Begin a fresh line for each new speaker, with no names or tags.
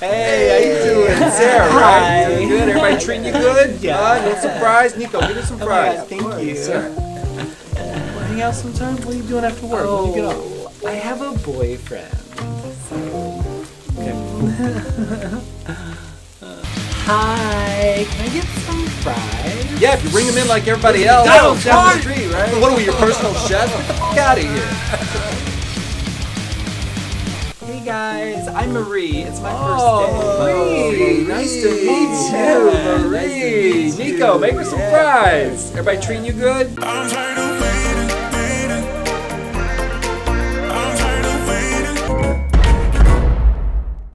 Hey, how you doing? Sarah, right? Doing good? Everybody treating you good? Yeah. You want some fries? Nico, give us some fries.
Thank you.
Sarah. Want to hang out sometime? What are you doing after work? When do you get off?
I have a boyfriend.
Okay.
Hi, can I get some fries?
Yeah, if you bring them in like everybody else.
Down
the street, right? What are we, your personal chef? Get the fuck out of here.
Hey guys, I'm Marie. It's my
Marie, nice to meet you, Marie.
Nice to meet you.
Nico, make her some fries. Everybody treating you good?
I'm trying to